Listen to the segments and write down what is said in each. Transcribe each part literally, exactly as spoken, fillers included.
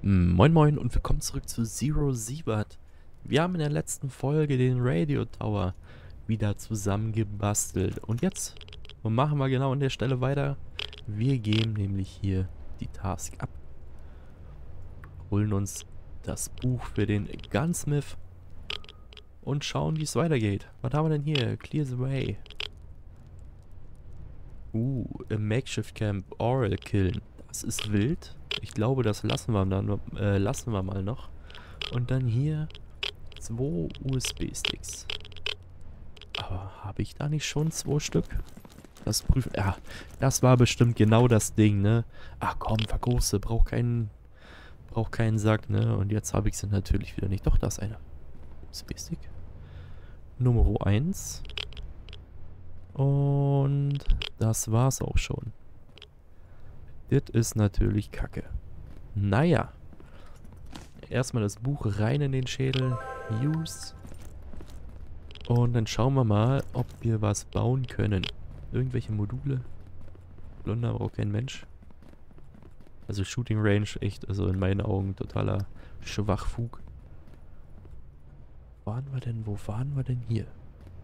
Moin Moin und willkommen zurück zu Zero Siebert. Wir haben in der letzten Folge den Radio Tower wieder zusammengebastelt. Und jetzt machen wir genau an der Stelle weiter. Wir geben nämlich hier die Task ab. Holen uns das Buch für den Gunsmith und schauen, wie es weitergeht. Was haben wir denn hier? Clear the way. Uh, a Makeshift Camp Oral killen. Das ist wild. Ich glaube, das lassen wir dann äh, lassen wir mal noch. Und dann hier zwei U S B-Sticks. Aber habe ich da nicht schon zwei Stück? Das prüfen. Ja, das war bestimmt genau das Ding, ne? Ach komm, vergroße, braucht keinen braucht keinen Sack, ne? Und jetzt habe ich sie natürlich wieder nicht. Doch, da ist einer. U S B-Stick. Nummer eins. Und das war's auch schon. Das ist natürlich Kacke. Naja. Erstmal das Buch rein in den Schädel. Use. Und dann schauen wir mal, ob wir was bauen können. Irgendwelche Module. Plunder braucht kein Mensch. Also Shooting Range echt, also in meinen Augen totaler Schwachfug. Wo waren wir denn? Wo waren wir denn hier?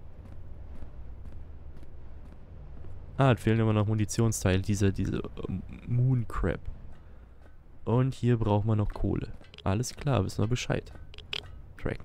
Ah, es fehlen immer noch Munitionsteile, diese, diese um, Moon Crab. Und hier brauchen wir noch Kohle. Alles klar, wissen wir Bescheid. Tracken.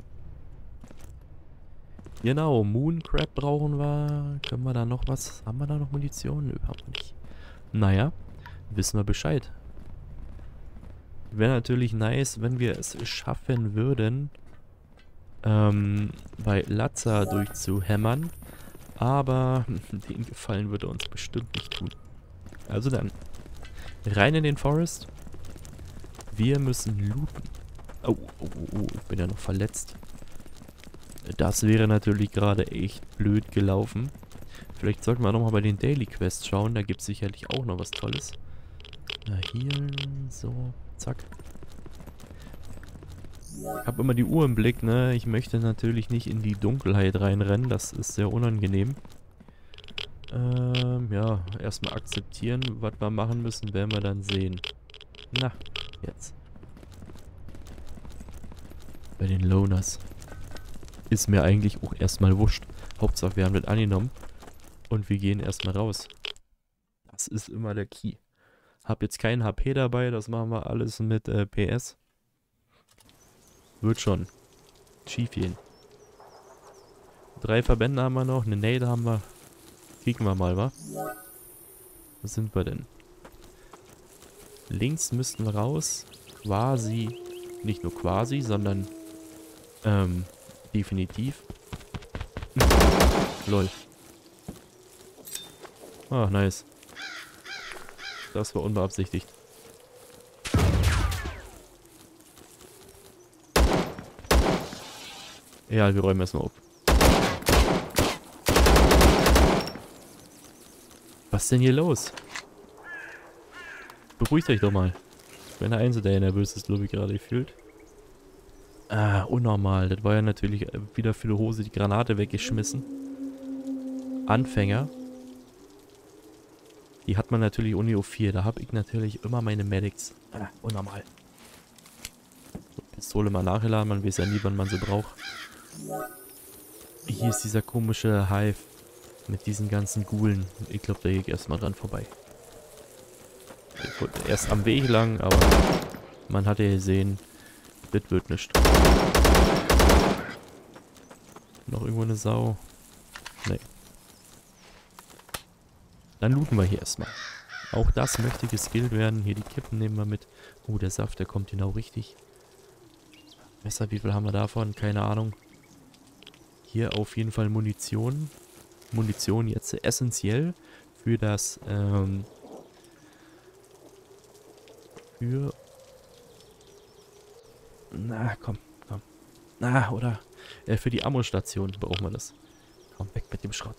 Genau, Moon Crab brauchen wir. Können wir da noch was? Haben wir da noch Munition? Nö, haben wir nicht. Naja, wissen wir Bescheid. Wäre natürlich nice, wenn wir es schaffen würden, ähm, bei Lazza durchzuhämmern. Aber den Gefallen würde uns bestimmt nicht tun. Also dann, rein in den Forest. Wir müssen looten. Oh, oh, oh, oh, ich bin ja noch verletzt. Das wäre natürlich gerade echt blöd gelaufen. Vielleicht sollten wir nochmal bei den Daily Quests schauen. Da gibt es sicherlich auch noch was Tolles. Na, hier, so, zack. Ich habe immer die Uhr im Blick, ne? Ich möchte natürlich nicht in die Dunkelheit reinrennen. Das ist sehr unangenehm. Ähm, ja, erstmal akzeptieren. Was wir machen müssen, werden wir dann sehen. Na, jetzt. Bei den Loners. Ist mir eigentlich auch erstmal wurscht. Hauptsache, wir haben das angenommen. Und wir gehen erstmal raus. Das ist immer der Key. Hab jetzt kein H P dabei. Das machen wir alles mit äh, P S. Wird schon schief gehen. Drei Verbände haben wir noch. Eine Nade haben wir. Kicken wir mal, wa? Wo sind wir denn? Links müssten wir raus. Quasi. Nicht nur quasi, sondern ähm, definitiv. Lol. Ah, nice. Das war unbeabsichtigt. Ja, wir räumen erstmal auf. Was ist denn hier los? Beruhigt euch doch mal. Ich bin der Einzige, der nervös ist, glaube ich, gerade gefühlt. Ah, unnormal. Das war ja natürlich wieder für die Hose die Granate weggeschmissen. Anfänger. Die hat man natürlich Uni O vier. Da habe ich natürlich immer meine Medics. Ah, unnormal. So, Pistole mal nachgeladen. Man weiß ja nie, wann man sie braucht. Hier ist dieser komische Hive mit diesen ganzen Gulen. Ich glaube, da gehe ich erstmal dran vorbei. Ich wollte erst am Weg lang, aber man hat ja gesehen, das wird nichts. Noch irgendwo eine Sau? Nee. Dann looten wir hier erstmal. Auch das möchte geskillt werden. Hier die Kippen nehmen wir mit. Oh, der Saft, der kommt genau richtig. Messer, wie viel haben wir davon? Keine Ahnung. Hier auf jeden Fall Munition. Munition jetzt essentiell für das, ähm, für, na, komm, komm. Na, oder, äh, für die Ammo-Station brauchen wir das. Komm, weg mit dem Schrott.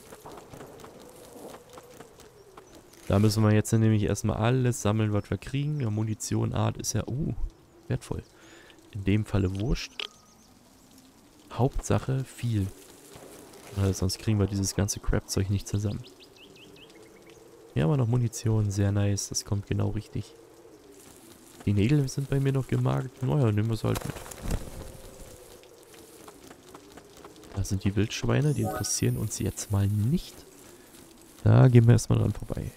Da müssen wir jetzt nämlich erstmal alles sammeln, was wir kriegen. Ja, Munitionart ist ja, uh, wertvoll. In dem Falle wurscht. Hauptsache viel. Weil sonst kriegen wir dieses ganze Crap-Zeug nicht zusammen. Hier haben wir noch Munition, sehr nice. Das kommt genau richtig. Die Nägel sind bei mir noch gemarkt. Naja, nehmen wir es halt mit. Da sind die Wildschweine, die interessieren uns jetzt mal nicht. Da gehen wir erstmal dran vorbei.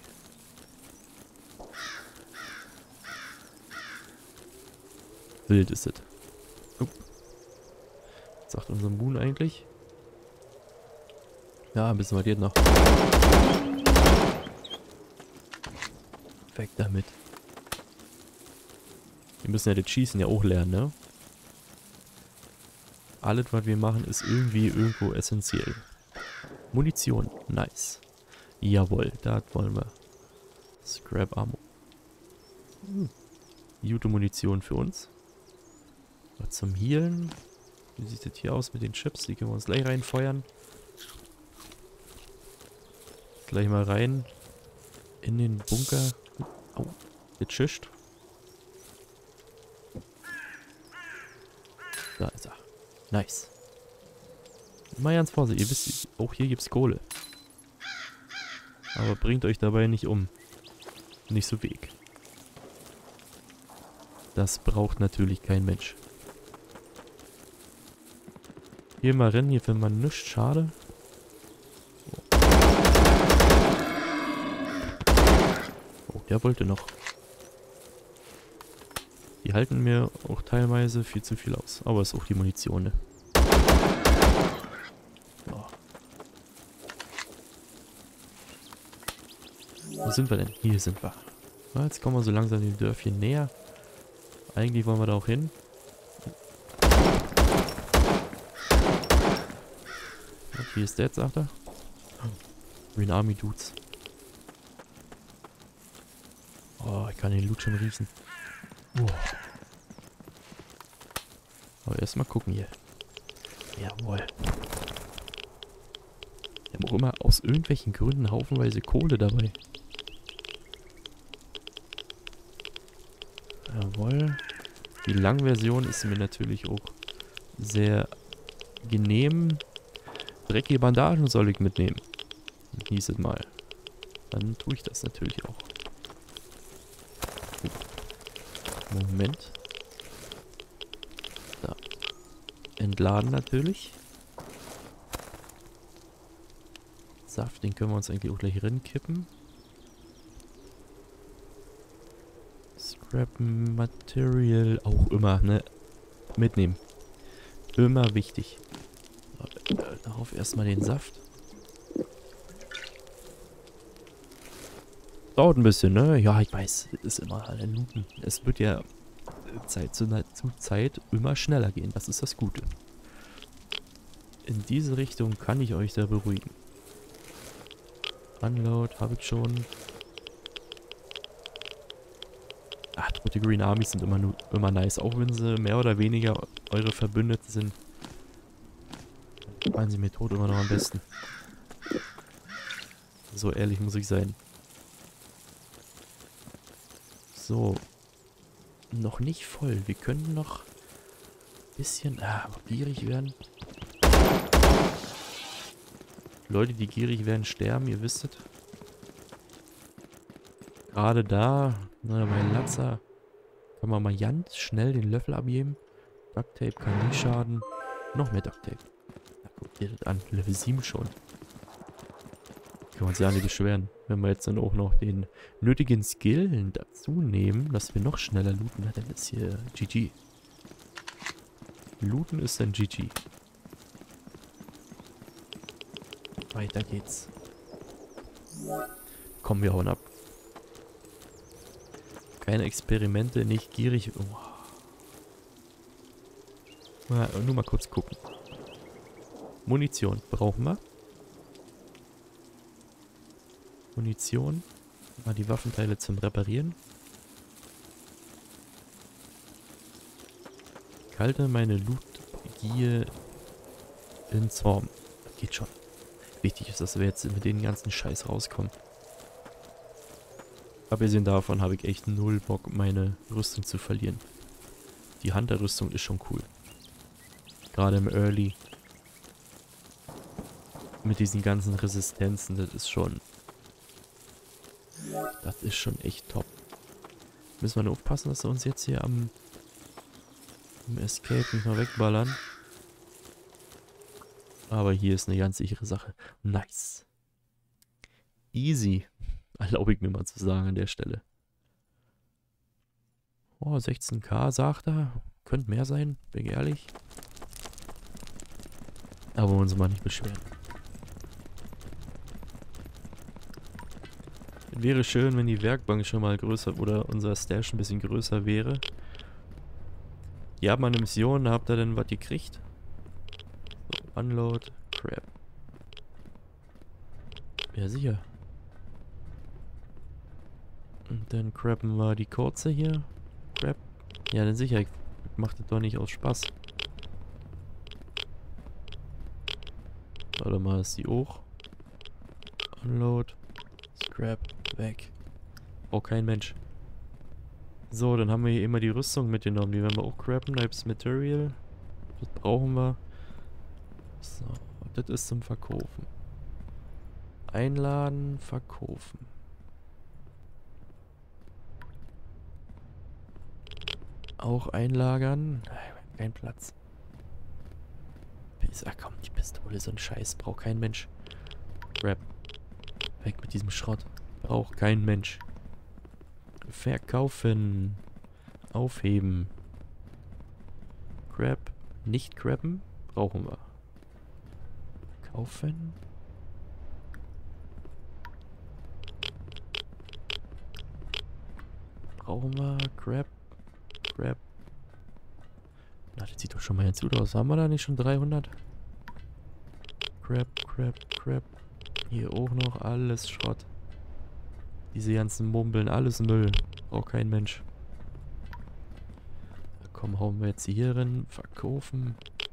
Wild ist es. Oh. Was sagt unser Moon eigentlich? Ja, ein bisschen was geht noch. Weg damit. Wir müssen ja das Schießen ja auch lernen, ne? Alles, was wir machen, ist irgendwie irgendwo essentiell. Munition. Nice. Jawohl, das wollen wir. Scrap Ammo. Hm. Gute Munition für uns. Was zum Healen. Wie sieht das hier aus mit den Chips? Die können wir uns gleich reinfeuern. Gleich mal rein. In den Bunker. Au. Jetzt schischt. Da ist er. Nice. Mal ganz vorsichtig. Ihr wisst, auch hier gibt es Kohle. Aber bringt euch dabei nicht um. Nicht so weg. Das braucht natürlich kein Mensch. Hier mal rennen, hier findet man nichts. Schade. Oh, der wollte noch. Die halten mir auch teilweise viel zu viel aus. Aber ist auch die Munition, ne? Oh. Wo sind wir denn? Hier sind wir. Na, jetzt kommen wir so langsam dem Dörfchen näher. Eigentlich wollen wir da auch hin. Und hier ist der jetzt, sagt er. Green Army Dudes. Oh, ich kann den Loot schon riechen. Oh. Aber erstmal gucken hier. Jawohl. Wir haben auch immer aus irgendwelchen Gründen haufenweise Kohle dabei. Jawohl. Die Langversion ist mir natürlich auch sehr genehm. Dreckige Bandagen soll ich mitnehmen. Hieß es mal. Dann tue ich das natürlich auch. Moment. Da. Entladen natürlich. Saft, den können wir uns eigentlich auch gleich rinkippen. Scrap Material, auch immer, ne? Mitnehmen. Immer wichtig. Darauf erstmal den Saft. Dauert ein bisschen, ne? Ja, ich weiß, es ist immer alle Looten. Es wird ja Zeit zu, zu Zeit immer schneller gehen. Das ist das Gute. In diese Richtung kann ich euch da beruhigen. Unload habe ich schon. Ach, die Green Armies sind immer, immer nice. Auch wenn sie mehr oder weniger eure Verbündeten sind. Meinen sie mir tot immer noch am besten. So ehrlich muss ich sein. So. Noch nicht voll. Wir können noch ein bisschen ah, gierig werden. Leute, die gierig werden, sterben, ihr wisstet. Gerade da, na, bei Latzer, kann man mal ganz schnell den Löffel abgeben. Duct Tape kann nie schaden. Noch mehr Duct Tape. Na, guckt ihr das an. Level sieben schon. Können wir uns ja nicht beschweren. Wenn wir jetzt dann auch noch den nötigen Skill dazu nehmen, dass wir noch schneller looten, dann ist hier G G. Looten ist dann G G. Weiter geht's. Kommen wir hauen ab. Keine Experimente, nicht gierig. Oh. Mal, nur mal kurz gucken. Munition brauchen wir. Munition. Mal die Waffenteile zum Reparieren. Ich halte meine Loot-Gier in Zorn. Das geht schon. Wichtig ist, dass wir jetzt mit den ganzen Scheiß rauskommen. Abgesehen davon habe ich echt null Bock, meine Rüstung zu verlieren. Die Hunter-Rüstung ist schon cool. Gerade im Early. Mit diesen ganzen Resistenzen, das ist schon... Das ist schon echt top. Müssen wir nur aufpassen, dass wir uns jetzt hier am, am Escape nicht noch wegballern. Aber hier ist eine ganz sichere Sache. Nice. Easy. Erlaube ich mir mal zu sagen an der Stelle. Oh, sechzehn K sagt er. Könnte mehr sein, bin ich ehrlich. Aber wollen uns mal nicht beschweren. Wäre schön, wenn die Werkbank schon mal größer oder unser Stash ein bisschen größer wäre. Ihr habt mal eine Mission, da habt ihr denn was gekriegt? So, Unload, Crap. Ja, sicher. Und dann crappen wir die kurze hier. Crap. Ja, dann sicher. Macht das doch nicht aus Spaß. Warte mal, ist die hoch? Unload. Scrap. Weg. Oh, kein Mensch. So, dann haben wir hier immer die Rüstung mitgenommen. Die werden wir auch crappen. Da gibt's Material. Das brauchen wir. So, das ist zum Verkaufen. Einladen, verkaufen. Auch einlagern. Kein Platz. Ach komm, die Pistole, so ein Scheiß. Braucht kein Mensch. Grab. Weg mit diesem Schrott. Braucht kein Mensch. Verkaufen. Aufheben. Grab. Nicht grabben. Brauchen wir. Kaufen. Brauchen wir. Grab. Grab. Na, das sieht doch schon mal ganz gut aus. Haben wir da nicht schon dreihundert? Crap, crap, crap. Hier auch noch alles Schrott. Diese ganzen Mumbeln, alles Müll. Braucht kein Mensch. Na komm, hauen wir jetzt hier rein. Verkaufen.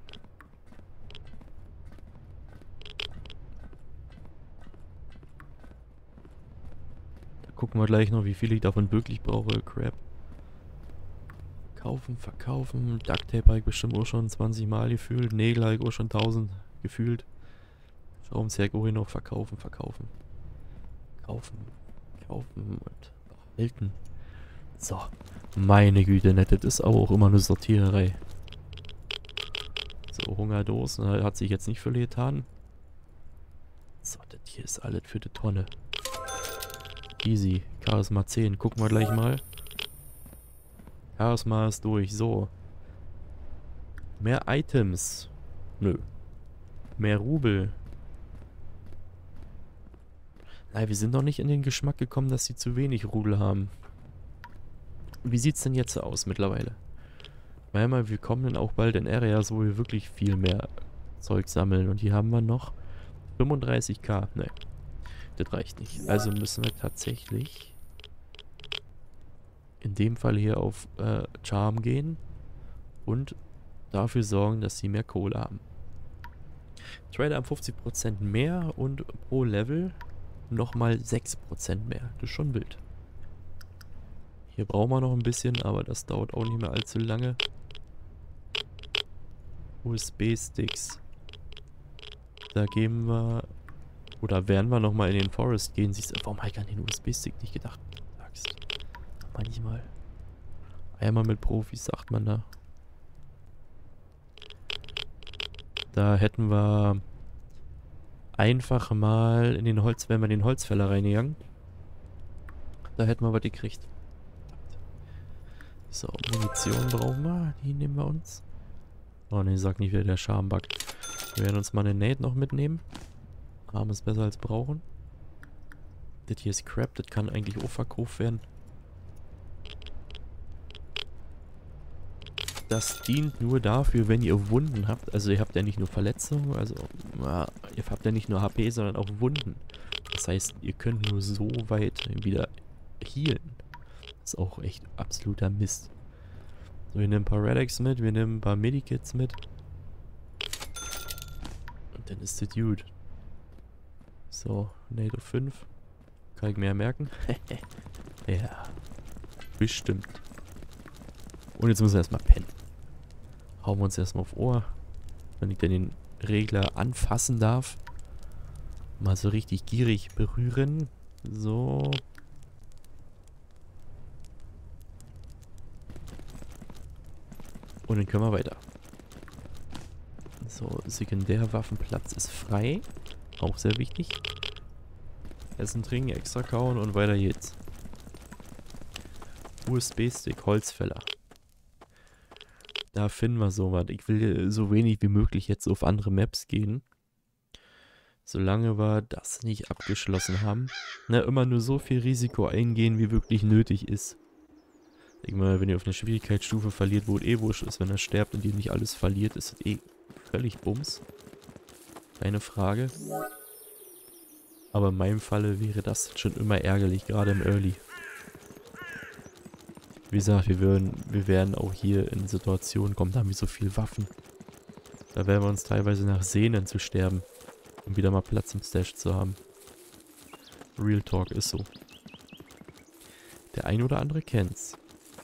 Da gucken wir gleich noch, wie viel ich davon wirklich brauche. Crap. Kaufen, verkaufen. Ducktape habe ich bestimmt auch schon zwanzig Mal gefühlt. Nägel habe ich auch schon tausend gefühlt. Schraubenzieher auch hier noch verkaufen, verkaufen. Kaufen, kaufen und halten. So. Meine Güte, nett. Das ist aber auch immer eine Sortiererei. So, Hungerdosen hat sich jetzt nicht viel getan. So, das hier ist alles für die Tonne. Easy. Charisma zehn. Gucken wir gleich mal. Charisma ist durch. So. Mehr Items. Nö. Mehr Rubel. Nein, wir sind noch nicht in den Geschmack gekommen, dass sie zu wenig Rubel haben. Wie sieht's denn jetzt aus mittlerweile? Weil mal, wir kommen dann auch bald in Areas, wo wir wirklich viel mehr Zeug sammeln. Und hier haben wir noch fünfunddreißig K. Ne, das reicht nicht. Also müssen wir tatsächlich in dem Fall hier auf äh, Charm gehen und dafür sorgen, dass sie mehr Kohle haben. Trader haben fünfzig Prozent mehr und pro Level nochmal sechs Prozent mehr. Das ist schon wild. Hier brauchen wir noch ein bisschen, aber das dauert auch nicht mehr allzu lange. U S B-Sticks. Da geben wir, oder werden wir nochmal in den Forest gehen. Siehst du, warum habe ich an den U S B-Stick nicht gedacht? Sagst. Manchmal. Einmal mit Profis, sagt man da. Da hätten wir einfach mal in den Holz, wenn wir in den Holzfäller reingegangen. Da hätten wir was gekriegt. So, Munition brauchen wir. Die nehmen wir uns. Oh ne, sag nicht wieder der Schambug. Wir werden uns mal eine Nate noch mitnehmen. Haben es besser als brauchen. Das hier ist Crap, das kann eigentlich auch verkauft werden. Das dient nur dafür, wenn ihr Wunden habt. Also ihr habt ja nicht nur Verletzungen, also na, ihr habt ja nicht nur H P, sondern auch Wunden. Das heißt, ihr könnt nur so weit wieder healen. Das ist auch echt absoluter Mist. So, wir nehmen ein paar Relics mit, wir nehmen ein paar Medikits mit. Und dann ist das gut. So, NATO fünf. Kann ich mir ja merken. Ja. Bestimmt. Und jetzt müssen wir erstmal pennen. Hauen wir uns erstmal auf Ohr. Wenn ich dann den Regler anfassen darf. Mal so richtig gierig berühren. So. Und dann können wir weiter. So, Sekundärwaffenplatz ist frei. Auch sehr wichtig. Essen, trinken, extra kauen und weiter geht's. U S B-Stick, Holzfäller. Da finden wir sowas. Ich will so wenig wie möglich jetzt auf andere Maps gehen. Solange wir das nicht abgeschlossen haben. Na, immer nur so viel Risiko eingehen, wie wirklich nötig ist. Ich meine, wenn ihr auf eine Schwierigkeitsstufe verliert, wo es eh wurscht ist, wenn er sterbt und ihr nicht alles verliert, ist es eh völlig Bums. Keine Frage. Aber in meinem Falle wäre das schon immer ärgerlich, gerade im Early. Wie gesagt, wir würden, wir werden auch hier in Situationen kommen, da haben wir so viel Waffen. Da werden wir uns teilweise nach sehnen zu sterben, um wieder mal Platz im Stash zu haben. Real Talk ist so. Der ein oder andere kennt's.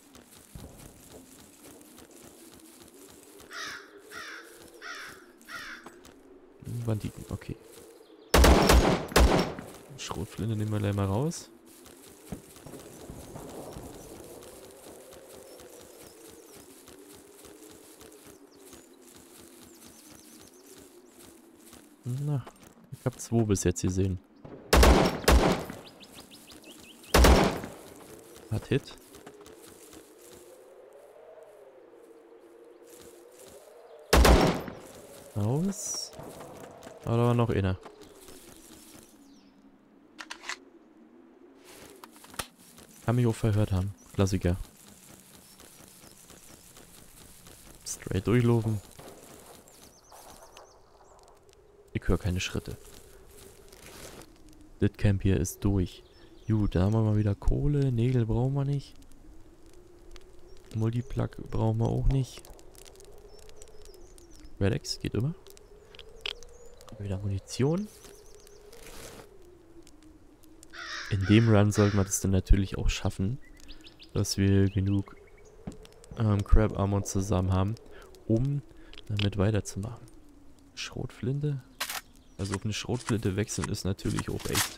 Banditen, okay. Schrotflinte nehmen wir gleich mal raus. Na, ich habe zwei bis jetzt gesehen. Hat Hit. Aus. Aber noch inne. Kann mich auch verhört haben. Klassiker. Straight durchlaufen. Ich höre keine Schritte. Das Camp hier ist durch. Gut, dann haben wir mal wieder Kohle. Nägel brauchen wir nicht. Multiplug brauchen wir auch nicht. Redex geht immer. Wieder Munition. In dem Run sollten wir das dann natürlich auch schaffen, dass wir genug ähm, Crab Armor zusammen haben, um damit weiterzumachen. Schrotflinte. Also auf eine Schrotflinte wechseln ist natürlich auch echt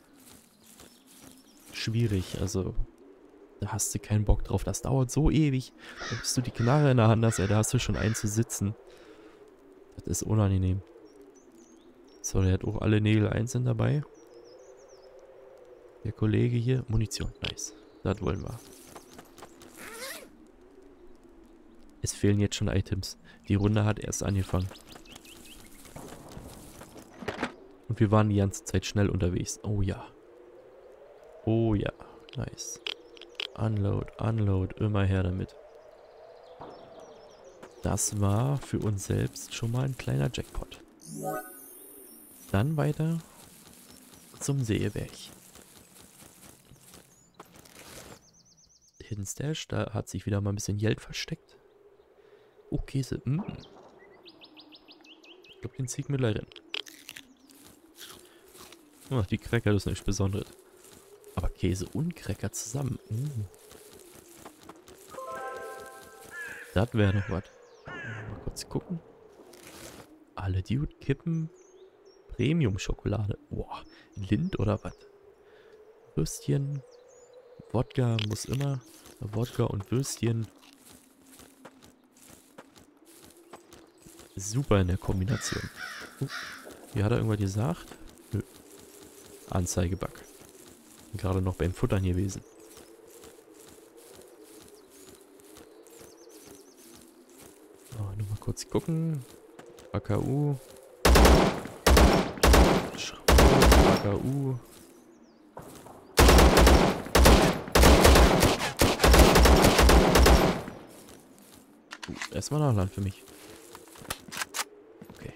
schwierig. Also da hast du keinen Bock drauf. Das dauert so ewig. Da bist du die Knarre in der Hand hast, ey, da hast du schon einen zu sitzen. Das ist unangenehm. So, der hat auch alle Nägel einzeln dabei. Der Kollege hier. Munition, nice. Das wollen wir. Es fehlen jetzt schon Items. Die Runde hat erst angefangen. Und wir waren die ganze Zeit schnell unterwegs. Oh ja. Oh ja. Nice. Unload, unload. Immer her damit. Das war für uns selbst schon mal ein kleiner Jackpot. Dann weiter zum Sägewerk. Hidden Stash, da hat sich wieder mal ein bisschen Geld versteckt. Oh, Käse. Mm. Ich glaube, den zieh ich mir gleich rein. Ach, die Cracker, das ist nichts Besonderes. Aber Käse und Cracker zusammen. Mm. Das wäre noch was. Mal kurz gucken. Alle Dude kippen. Premium-Schokolade. Boah, Lind oder was? Würstchen. Wodka muss immer. Wodka und Würstchen. Super in der Kombination. Uh, wie hat er irgendwas gesagt? Nö. Anzeigebug. Gerade noch beim Futtern gewesen. Oh, nur mal kurz gucken. A K U. A K U. Uh, erstmal Nachladen für mich. Okay.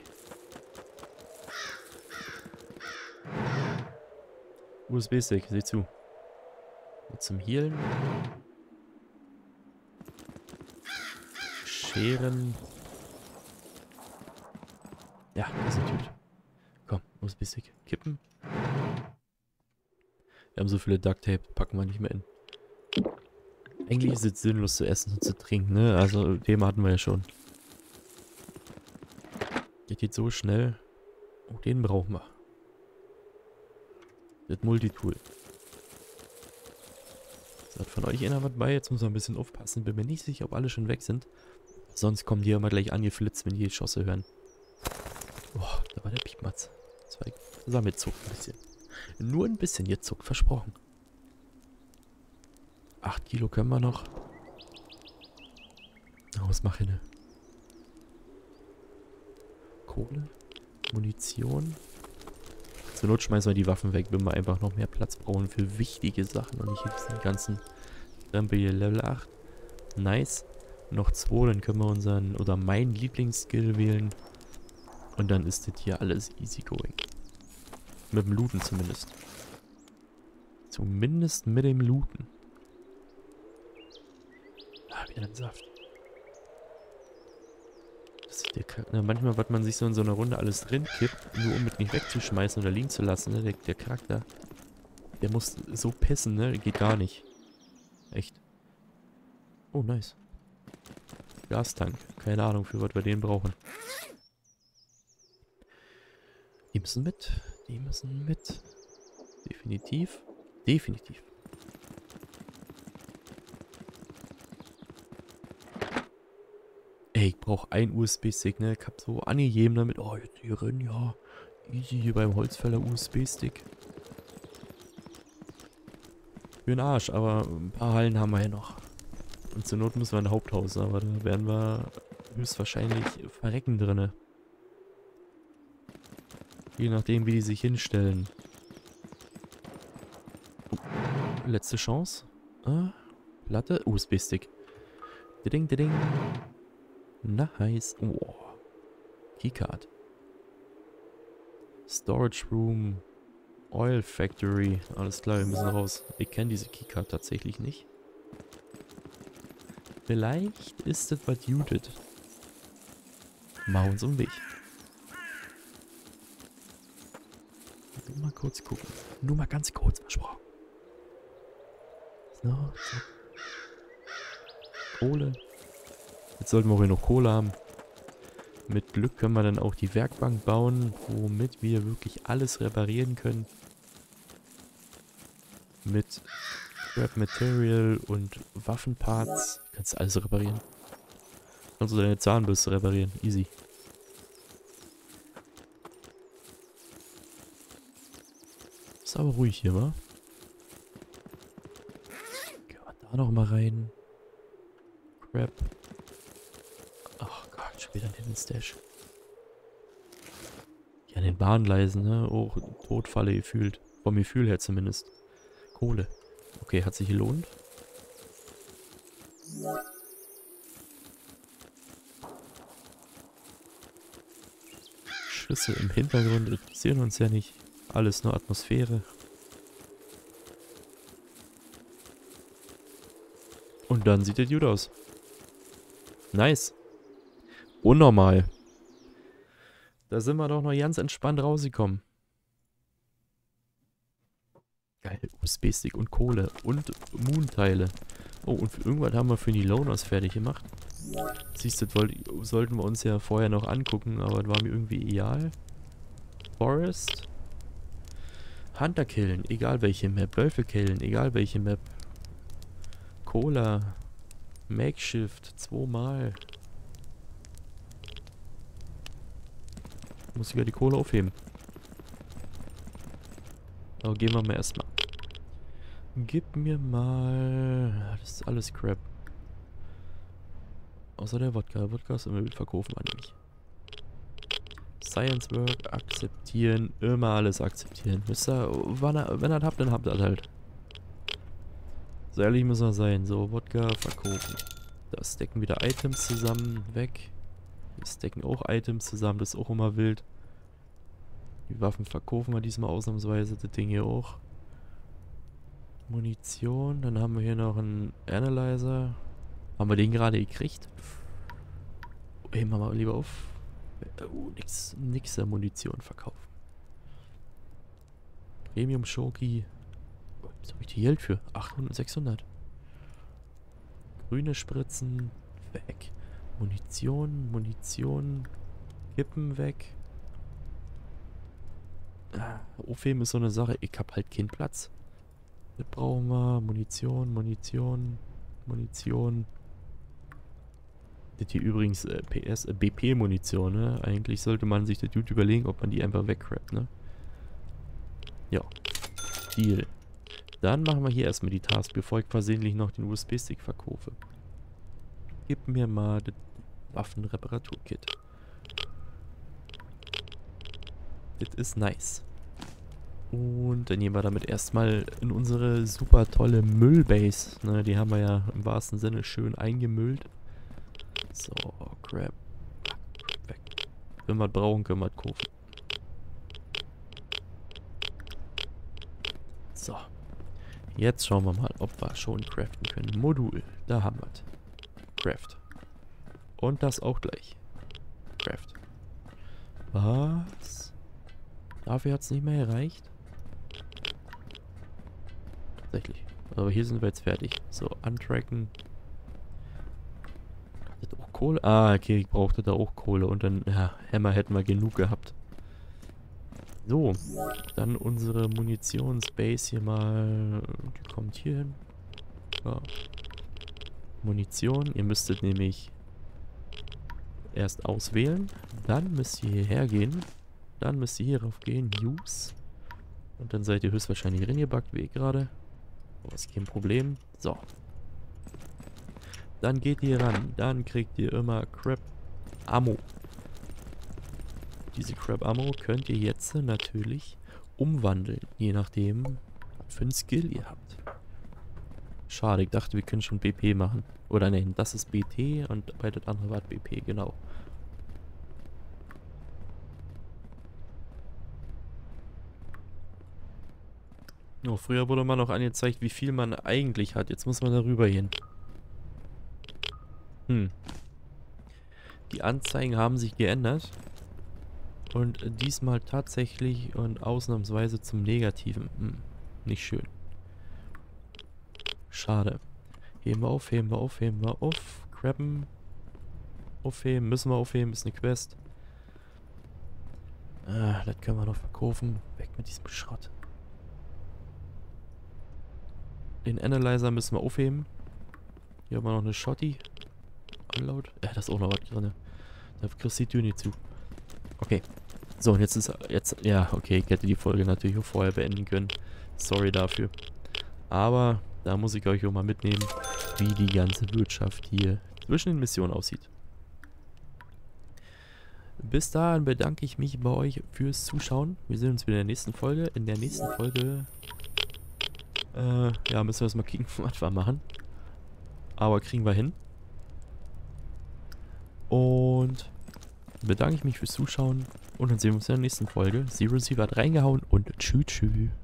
U S B-Stick, sieh zu. Und zum Healen. Scheren. Ja, das ist ein Tüte. Komm, U S B-Stick. Kippen. Wir haben so viele Duct Tape, packen wir nicht mehr in. Eigentlich ist es sinnlos zu essen und zu trinken, ne? Also, Thema hatten wir ja schon. Der geht so schnell. Oh, den brauchen wir. Das Multitool. Hat von euch einer was bei? Jetzt muss man ein bisschen aufpassen. Bin mir nicht sicher, ob alle schon weg sind. Sonst kommen die immer gleich angeflitzt, wenn die Geschosse hören. Boah, da war der Piepmatz. Das war, das war mitzuckt ein bisschen. Nur ein bisschen gezuckt, versprochen. acht Kilo können wir noch. Oh, was mache ich denn? Kohle? Munition? Zur Not schmeißen wir die Waffen weg, wenn wir einfach noch mehr Platz brauchen für wichtige Sachen und nicht diesen ganzen Krempel hier. Level acht. Nice. Noch zwei, dann können wir unseren, oder meinen Lieblingsskill wählen. Und dann ist das hier alles easy going. Mit dem Looten zumindest. Zumindest mit dem Looten. Ah, wieder ein Saft. Das ist der Charakter. Na, manchmal, was man sich so in so einer Runde alles drin kippt, nur um es nicht wegzuschmeißen oder liegen zu lassen, ne? Der, der Charakter, der muss so pissen, ne? Geht gar nicht. Echt. Oh, nice. Gastank. Keine Ahnung, für was wir den brauchen. Die müssen mit. Die müssen mit. Definitiv. Definitiv. Ey, ich brauche ein U S B-Stick, ne? Ich hab so angegeben damit. Oh, jetzt hier drin, ja. Easy hier beim Holzfäller U S B-Stick. Für den Arsch, aber ein paar Hallen haben wir ja noch. Und zur Not müssen wir ein Haupthaus, aber da werden wir höchstwahrscheinlich verrecken drinne. Je nachdem, wie die sich hinstellen. Oh, letzte Chance. Ah, Platte, U S B-Stick. Ding, ding. Nice. Oh. Keycard. Storage Room. Oil Factory. Alles klar, wir müssen raus. Ich kenne diese Keycard tatsächlich nicht. Vielleicht ist das was Judith. Machen uns um Weg. Nur mal kurz gucken. Nur mal ganz kurz versprochen. So, so. Kohle. Jetzt sollten wir auch hier noch Kohle haben. Mit Glück können wir dann auch die Werkbank bauen, womit wir wirklich alles reparieren können. Mit Scrap Material und Waffenparts kannst du alles reparieren. Kannst du deine Zahnbürste reparieren. Easy. Ist aber ruhig hier, wa? Gehen wir da noch mal rein. Crap. Ach Gott, schon wieder ein Hidden Stash. Ja, an den Bahngleisen, ne? Oh, Todfalle gefühlt. Vom Gefühl her zumindest. Kohle. Okay, hat sich gelohnt. Schüsse im Hintergrund interessieren uns ja nicht. Alles nur Atmosphäre. Und dann sieht der Dude aus. Nice. Unnormal. Da sind wir doch noch ganz entspannt rausgekommen. Geil, U S B-Stick und Kohle und Moon-Teile. Oh, und für irgendwas haben wir für die Loners fertig gemacht. Siehst du, das sollten wir uns ja vorher noch angucken, aber das war mir irgendwie egal. Forest. Hunter killen, egal welche Map. Wölfe killen, egal welche Map. Cola. Makeshift, zweimal. Muss ich ja die Kohle aufheben. Aber gehen wir mal erstmal. Gib mir mal... Das ist alles Crap. Außer der Wodka. Wodka ist immer mit verkaufen eigentlich. Science Work akzeptieren. Immer alles akzeptieren. Wisst ihr, wenn ihr das habt, dann habt ihr das halt. So ehrlich muss er sein. So, Wodka verkaufen. Da stacken wieder Items zusammen. Weg. Wir stacken auch Items zusammen. Das ist auch immer wild. Die Waffen verkaufen wir diesmal ausnahmsweise. Das Ding hier auch. Munition. Dann haben wir hier noch einen Analyzer. Haben wir den gerade gekriegt? Heben wir mal lieber auf. Oh, nix, nix der Munition verkaufen. Premium Shoki. Was habe ich die Geld für? achthundert, sechshundert. Grüne Spritzen. Weg. Munition, Munition. Kippen weg. Ah, aufheben ist so eine Sache. Ich hab halt keinen Platz. Das brauchen wir. Munition, Munition, Munition. Das hier übrigens äh, P S, äh, B P-Munition, ne? Eigentlich sollte man sich der Dude überlegen, ob man die einfach wegcrappt, ne? Ja. Deal. Dann machen wir hier erstmal die Task, bevor ich versehentlich noch den U S B-Stick verkaufe. Gib mir mal das Waffenreparaturkit. Das ist nice. Und dann gehen wir damit erstmal in unsere super tolle Müllbase. Ne, die haben wir ja im wahrsten Sinne schön eingemüllt. So, Crap. Crap weg. Wenn wir es brauchen, können wir es kaufen. So. Jetzt schauen wir mal, ob wir schon craften können. Modul. Da haben wir es. Craft. Und das auch gleich. Craft. Was? Dafür hat es nicht mehr gereicht? Tatsächlich. Aber hier sind wir jetzt fertig. So, untracken. Das auch Kohle? Ah, okay, ich brauchte da auch Kohle. Und dann, ja, Hammer hätten wir genug gehabt. So, dann unsere Munitionsbase hier mal. Die kommt hier hin. Ja. Munition. Ihr müsstet nämlich erst auswählen. Dann müsst ihr hierher gehen. Dann müsst ihr hierauf gehen. Use. Und dann seid ihr höchstwahrscheinlich reingebackt, wie ich gerade. Aber ist kein Problem. So. Dann geht ihr ran. Dann kriegt ihr immer Crap Ammo. Diese Crap Ammo könnt ihr jetzt natürlich umwandeln. Je nachdem, was für einen Skill ihr habt. Schade, ich dachte, wir können schon B P machen. Oder nein, das ist B T und bei das andere war B P, genau. Oh, früher wurde man noch angezeigt, wie viel man eigentlich hat. Jetzt muss man darüber gehen. Hm. Die Anzeigen haben sich geändert. Und diesmal tatsächlich und ausnahmsweise zum Negativen. Hm. Nicht schön. Schade. Heben wir auf, heben wir auf, heben wir auf. Crabben. Aufheben, müssen wir aufheben, ist eine Quest. Ah, das können wir noch verkaufen. Weg mit diesem Schrott. Den Analyzer müssen wir aufheben. Hier haben wir noch eine Shotty. Unload. Ja, da ist auch noch was drin. Da kriegst du die Tür nicht zu. Okay. So, und jetzt ist... jetzt ja, okay, ich hätte die Folge natürlich auch vorher beenden können. Sorry dafür. Aber da muss ich euch auch mal mitnehmen, wie die ganze Wirtschaft hier zwischen den Missionen aussieht. Bis dahin bedanke ich mich bei euch fürs Zuschauen. Wir sehen uns wieder in der nächsten Folge. In der nächsten Folge... Äh, ja, müssen wir erstmal kicken, was wir machen. Aber kriegen wir hin. Und bedanke ich mich fürs Zuschauen. Und dann sehen wir uns in der nächsten Folge. Zero Sieve hat reingehauen und tschüss, tschüss.